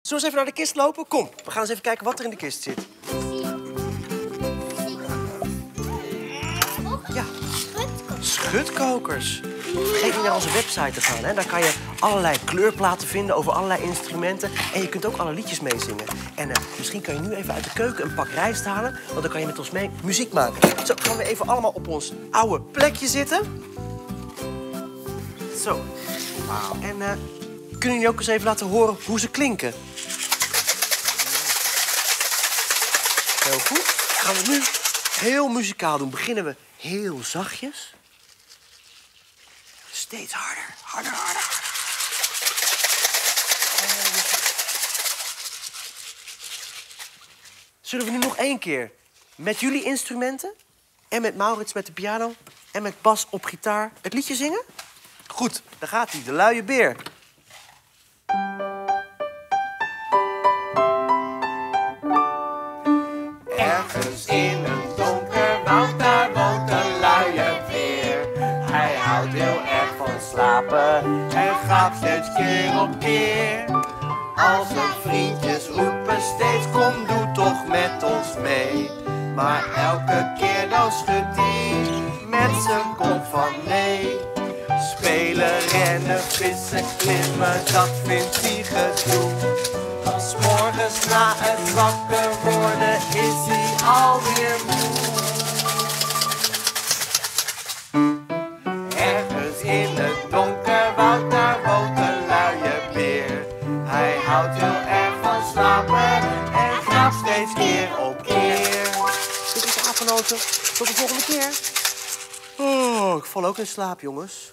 we eens even naar de kist lopen? Kom, we gaan eens even kijken wat er in de kist zit. Ja, schudkokers. Vergeet niet naar onze website te gaan. Hè? Daar kan je allerlei kleurplaten vinden over allerlei instrumenten. En je kunt ook alle liedjes meezingen. En misschien kan je nu even uit de keuken een pak rijst halen. Want dan kan je met ons mee muziek maken. Zo, gaan we even allemaal op ons oude plekje zitten. Zo. En kunnen jullie ook eens even laten horen hoe ze klinken? Heel goed. Gaan we nu heel muzikaal doen. Beginnen we heel zachtjes. Steeds harder, harder, harder, harder. Zullen we nu nog 1 keer met jullie instrumenten en met Maurits met de piano en met Bas op gitaar het liedje zingen? Goed, daar gaat hij, de luie beer. Ergens in een donker woud, daar woont een luie beer. Hij houdt heel erg van slapen en gaat steeds keer op keer. Al zijn vriendjes roepen steeds, kom doe toch met ons mee. Maar elke keer dan schudt hij met zijn kop van nee. Spelen, rennen, vissen, klimmen, dat vindt hij gedoe. 'S morgens na het wakker worden is hij alweer moe. Ergens in het donker woud, daar woont een luie beer. Hij houdt heel erg van slapen en gaat steeds keer op keer. Dit is de apennoten. Tot de volgende keer. Oh, ik val ook in slaap, jongens.